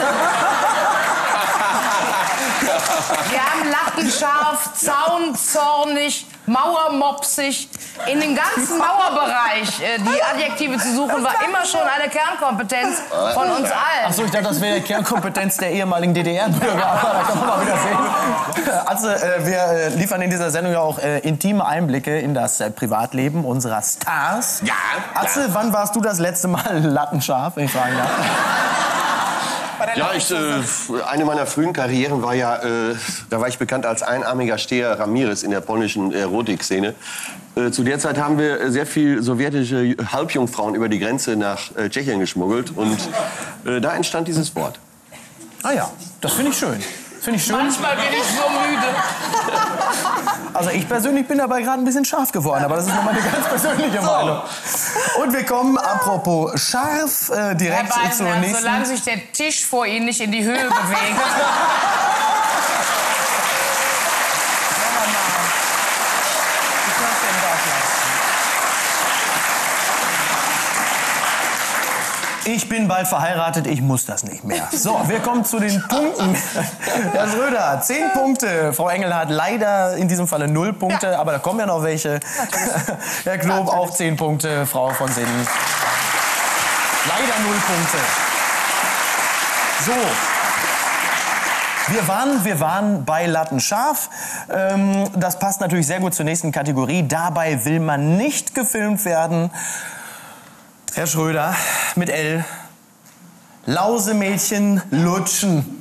Wir haben Lattenscharf, zaunzornig, mauermopsig. In dem ganzen Mauerbereich äh, die Adjektive zu suchen, war immer schon eine Kernkompetenz von uns allen. Achso, ich dachte, das wäre die Kernkompetenz der ehemaligen D D R-Bürger. Aber da kann man mal wieder sehen. Also, äh, wir äh, liefern in dieser Sendung ja auch äh, intime Einblicke in das äh, Privatleben unserer Stars. Ja, Atze, wann warst du das letzte Mal lattenscharf, wenn ich fragen darf? Ja, ich, äh, eine meiner frühen Karrieren war ja, äh, da war ich bekannt als einarmiger Steher Ramirez in der polnischen Erotikszene. Äh, zu der Zeit haben wir sehr viel sowjetische Halbjungfrauen über die Grenze nach äh, Tschechien geschmuggelt und äh, da entstand dieses Wort. Ah ja, das finde ich schön. Finde ich schön. Manchmal bin ich so müde. Also ich persönlich bin dabei gerade ein bisschen scharf geworden, aber das ist nochmal eine ganz persönliche Meinung. Und wir kommen, apropos scharf, äh, direkt Herr zur Beisenherr, nächsten... solange sich der Tisch vor Ihnen nicht in die Höhe bewegt. Ich bin bald verheiratet, ich muss das nicht mehr. So, wir kommen zu den Punkten. Herr Schröder, zehn Punkte. Frau Engelhardt leider in diesem Falle null Punkte, ja. Aber da kommen ja noch welche. Herr Knob auch zehn Punkte, Frau von Sinnen. Leider null Punkte. So. Wir waren, wir waren bei Lattenscharf. Ähm, das passt natürlich sehr gut zur nächsten Kategorie. Dabei will man nicht gefilmt werden. Herr Schröder, mit L. Lausemädchen lutschen.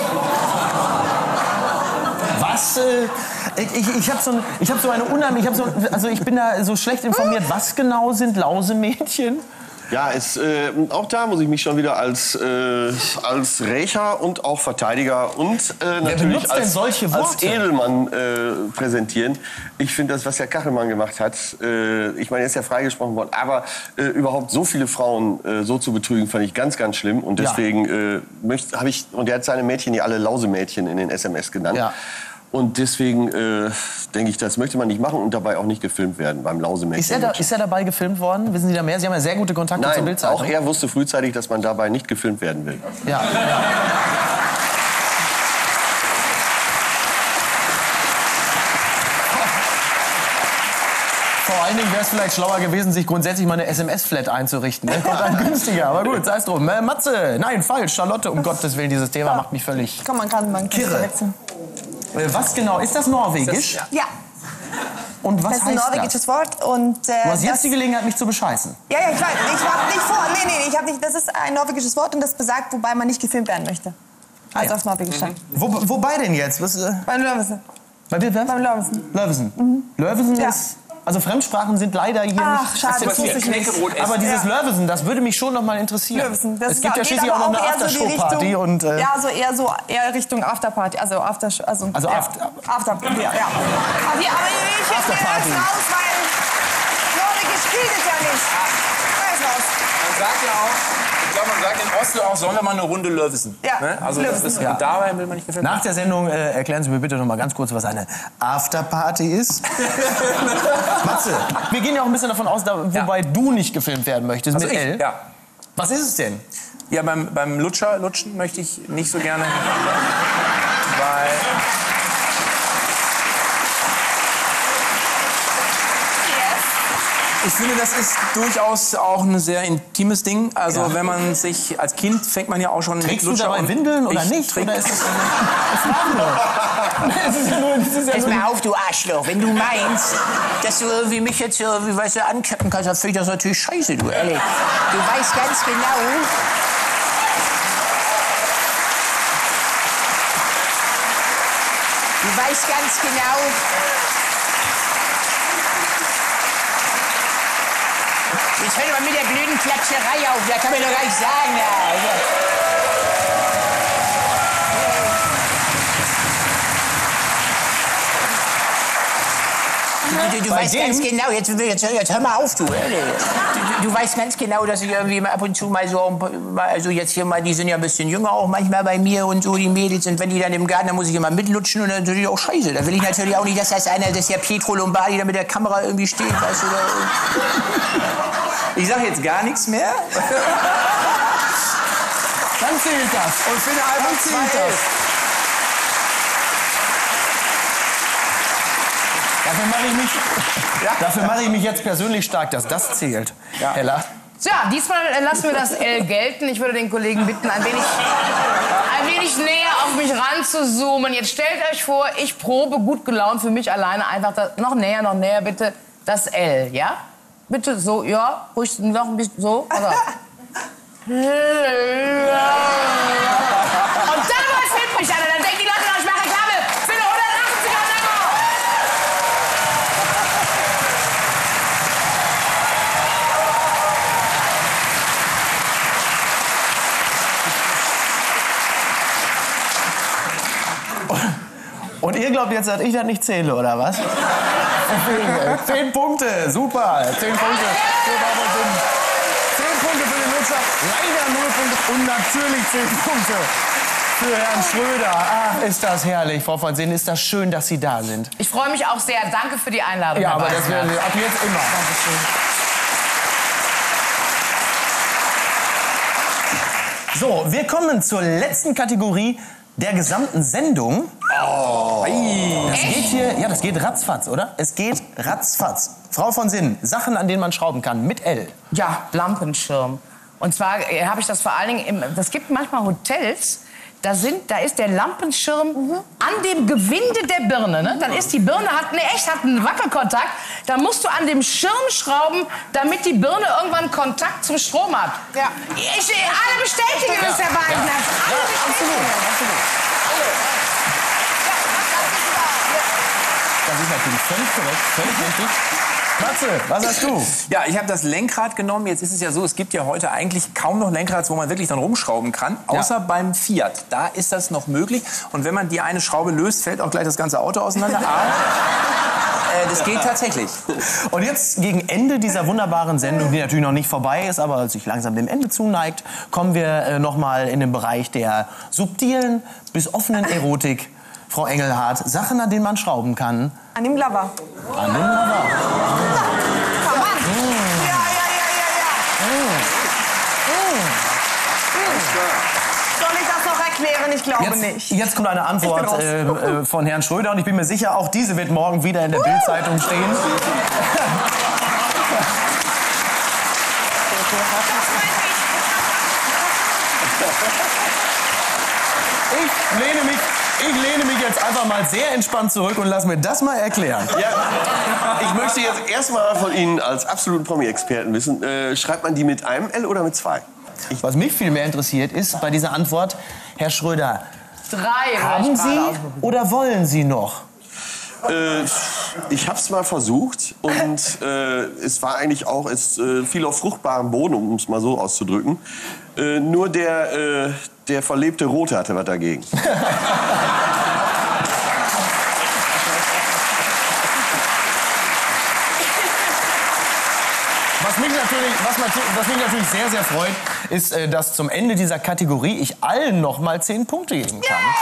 Was? Äh, ich ich, ich habe so, ein, ich hab so eine unheimlich... Ich, hab so, also ich bin da so schlecht informiert. Was genau sind Lausemädchen? Ja, es, äh, auch da muss ich mich schon wieder als, äh, als Rächer und auch Verteidiger und äh, natürlich benutzt denn als, solche als Worte? Edelmann äh, präsentieren. Ich finde das, was der Kachelmann gemacht hat, äh, ich meine, er ist ja freigesprochen worden, aber äh, überhaupt so viele Frauen äh, so zu betrügen, fand ich ganz, ganz schlimm. Und deswegen äh, möchte, habe ich, und er hat seine Mädchen ja alle Lausemädchen in den S M S genannt. Ja. Und deswegen äh, denke ich, das möchte man nicht machen und dabei auch nicht gefilmt werden beim Lausemädchen. Ist er, da, ist er dabei gefilmt worden? Wissen Sie da mehr? Sie haben ja sehr gute Kontakte zur Nein, Bildzeitung. auch er wusste frühzeitig, dass man dabei nicht gefilmt werden will. Ja. Vor allen Dingen wäre es vielleicht schlauer gewesen, sich grundsätzlich mal eine S M S-Flat einzurichten. Dann kommt dann günstiger. Aber gut, sei es drum. Äh, Matze, nein, falsch. Charlotte, um Gottes Willen, dieses Thema macht mich völlig... Komm, man kann man Kirre. wechseln. Äh, was genau? Ist das norwegisch? Ja, Und was das ist ein heißt norwegisches das? Wort. Und, äh, Du hast jetzt das, die Gelegenheit, mich zu bescheißen. ja, ja, ich weiß. Ich hab nicht vor. Nee, nee, ich hab nicht. Das ist ein norwegisches Wort und das besagt, wobei man nicht gefilmt werden möchte. Also ja. auf Norwegisch. Mhm. Wo, wobei denn jetzt? Was, äh, Beim Lövesen. bei wer? Beim Lövesen. Löwesen. Mhm. Löwesen Ja. ist... Also Fremdsprachen sind leider hier Ach, nicht schade, das akzeptiert. wusste ich nicht. Knäckebrot essen. Aber dieses Ja. Löwesen, das würde mich schon noch mal interessieren. Löwesen. Das es gibt ja geht schließlich auch aber noch eine eher so die Aftershow-Party Richtung- und... Äh, Ja, so eher so eher Richtung Afterparty, also After, also, Also ja. After- After, ja, ja. Aber, hier, aber ich jetzt Afterparty. erst raus, weil Norwegisch gilt es ja nicht. Erst raus. Man sagt ja auch, ich glaube, man sagt in Oslo auch, sollen wir mal eine Runde Lövesen. Ja, Ne? Also das Lövesen. ist, Ja. und dabei will man nicht gefilmt Nach der Sendung äh, erklären Sie mir bitte noch mal ganz kurz, was eine Afterparty ist. Matze, wir gehen ja auch ein bisschen davon aus, da, wobei du nicht gefilmt werden möchtest Also mit ich, L. ja. Was ist es denn? Ja, beim, beim Lutscher, Lutschen möchte ich nicht so gerne, weil... Ich finde, das ist durchaus auch ein sehr intimes Ding. Also ja. wenn man sich als Kind fängt man ja auch schon Trägst mit du dabei Windeln oder nicht? Oder ist das Pass mal auf, du Arschloch. Wenn du meinst, dass du irgendwie mich jetzt irgendwie, weißt du, anklappen kannst, dann finde ich das natürlich scheiße, du ehrlich. Du weißt ganz genau... Du weißt ganz genau... Jetzt hör doch mal mit der blöden Klatscherei auf, da kann man doch gar nicht sagen. Du, du, du weißt ganz genau, jetzt, jetzt, jetzt hör mal auf, du. Du, du weißt ganz genau, dass ich irgendwie mal ab und zu mal so, also jetzt hier mal, die sind ja ein bisschen jünger auch manchmal bei mir und so, die Mädels, und wenn die dann im Garten, dann muss ich immer mitlutschen und dann natürlich auch scheiße. Da will ich natürlich auch nicht, dass das einer, dass der Pietro Lombardi da mit der Kamera irgendwie steht, weißt du. Da, ich sag jetzt gar nichts mehr. Dann zählt das. Und finde einfach zählt das. Dafür mache ich mich, ja. dafür mache ich mich jetzt persönlich stark, dass das zählt. Ja. Ella? Ja, diesmal lassen wir das L gelten. Ich würde den Kollegen bitten, ein wenig, ein wenig näher auf mich ranzuzoomen. Jetzt stellt euch vor, ich probe gut gelaunt für mich alleine einfach das, noch näher, noch näher bitte das L, ja? Bitte so, ja, ruhig noch ein bisschen so. Also. Und damals filmt mich einer, dann denken die Leute noch, ich mache Reklame für eine hundertachtziger Und ihr glaubt jetzt, dass ich das nicht zähle, oder was? Zehn Punkte, super. Zehn Punkte. Zehn Punkte für den Nutzer, leider null Punkte und natürlich zehn Punkte für Herrn Schröder. Ach, ist das herrlich, Frau von Sinn. Ist das schön, dass Sie da sind. Ich freue mich auch sehr. Danke für die Einladung. Ja, aber das werden wir ab jetzt immer. Dankeschön. So, wir kommen zur letzten Kategorie der gesamten Sendung. Oh. Das geht hier, ja, das geht ratzfatz, oder? Es geht ratzfatz. Frau von Sinn, Sachen, an denen man schrauben kann, mit L. Ja, Lampenschirm. Und zwar äh, habe ich das vor allen Dingen, im, das gibt manchmal Hotels, da, sind, da ist der Lampenschirm mhm. an dem Gewinde der Birne. Ne? Dann ist die Birne, hat, ne, echt, hat einen Wackelkontakt. Da musst du an dem Schirm schrauben, damit die Birne irgendwann Kontakt zum Strom hat. Ja. Ich, alle bestätigen das, Herr Weidner. Ja. Ja, absolut, absolut. Das ist natürlich völlig korrekt, völlig richtig. Matze, was hast du? Ja, ich habe das Lenkrad genommen. Jetzt ist es ja so, es gibt ja heute eigentlich kaum noch Lenkrads, wo man wirklich dann rumschrauben kann. Außer ja. beim Fiat. Da ist das noch möglich. Und wenn man die eine Schraube löst, fällt auch gleich das ganze Auto auseinander. Aber äh, das geht tatsächlich. Und jetzt gegen Ende dieser wunderbaren Sendung, die natürlich noch nicht vorbei ist, aber sich langsam dem Ende zuneigt, kommen wir äh, noch mal in den Bereich der subtilen bis offenen Erotik. Frau Engelhardt, Sachen, an denen man schrauben kann. An dem Lover. An dem Lover. Komm an. Mm. Ja, ja, ja, ja, ja. Mm. Mm. Soll ich das noch erklären? Ich glaube jetzt, nicht. Jetzt kommt eine Antwort äh, äh, von Herrn Schröder. Und ich bin mir sicher, auch diese wird morgen wieder in der Bild-Zeitung stehen. Ich lehne mich... Ich lehne mich jetzt einfach mal sehr entspannt zurück und lass mir das mal erklären. Ja, ich möchte jetzt erstmal von Ihnen als absoluten Promi-Experten wissen, äh, schreibt man die mit einem L oder mit zwei? Ich, was mich viel mehr interessiert ist bei dieser Antwort, Herr Schröder, Drei, haben Sie oder wollen Sie noch? Äh, ich habe es mal versucht und äh, es war eigentlich auch, es äh, fiel auf fruchtbaren Boden, um es mal so auszudrücken. Äh, nur der, äh, der verlebte Rote hatte was dagegen. Was mich, natürlich, was, was mich natürlich sehr, sehr freut, ist, äh, dass zum Ende dieser Kategorie ich allen noch mal zehn Punkte geben kann. Yay!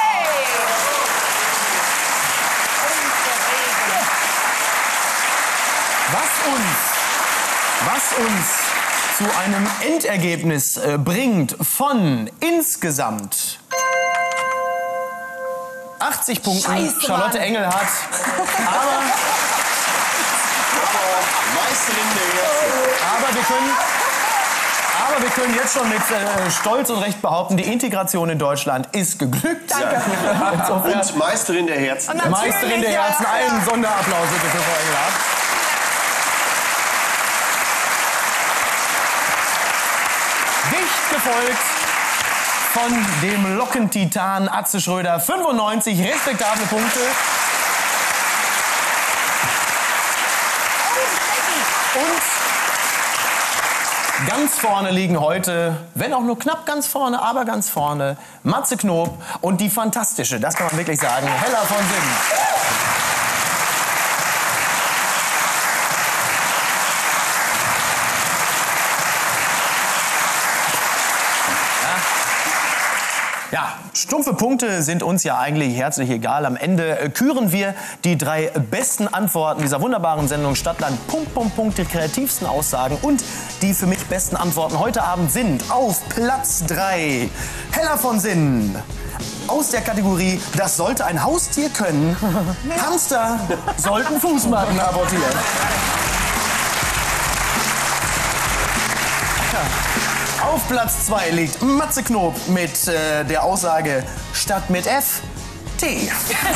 Was uns, was uns zu einem Endergebnis äh, bringt von insgesamt achtzig Punkten. Scheiße, Charlotte Mann. Engelhardt. Aber Meisterin der Herzen. Aber wir können, aber wir können jetzt schon mit äh, Stolz und Recht behaupten, die Integration in Deutschland ist geglückt. Danke. Insofern, Und Meisterin der Herzen. Und natürlich, Meisterin der ja, Herzen, ja. einen Sonderapplaus bitte für Frau Engelhardt. Dicht gefolgt von dem Lockentitan Atze Schröder, fünfundneunzig respektable Punkte. Und ganz vorne liegen heute, wenn auch nur knapp ganz vorne, aber ganz vorne, Matze Knob und die fantastische, das kann man wirklich sagen, Hella von Sinnen. Ja, stumpfe Punkte sind uns ja eigentlich herzlich egal. Am Ende äh, küren wir die drei besten Antworten dieser wunderbaren Sendung Stadtland. Punkt, Punkt, Punkt, die kreativsten Aussagen und die für mich besten Antworten heute Abend sind auf Platz drei Hella von Sinnen. Aus der Kategorie, das sollte ein Haustier können. Hamster sollten Fußmatten abortieren. Auf Platz zwei liegt Matze Knob mit äh, der Aussage statt mit F, T.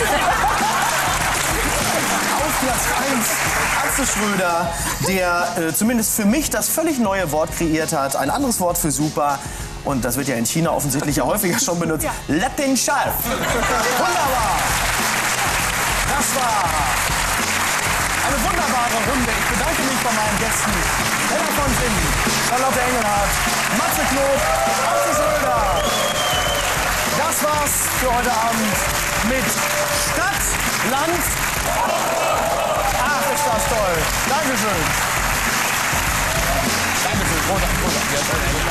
Auf Platz eins Atze Schröder, der äh, zumindest für mich das völlig neue Wort kreiert hat. Ein anderes Wort für super. Und das wird ja in China offensichtlich ja häufiger schon benutzt. Latin Scharf. Wunderbar. Das war eine wunderbare Runde. Ich bedanke mich bei meinen Gästen. Hella von Sinnen, Charlotte Engelhardt, Matze Knob, Atze Schröder. Das war's für heute Abend mit Stadt, Land. Ach, ist das toll. Dankeschön. Dankeschön. Großartig, großartig.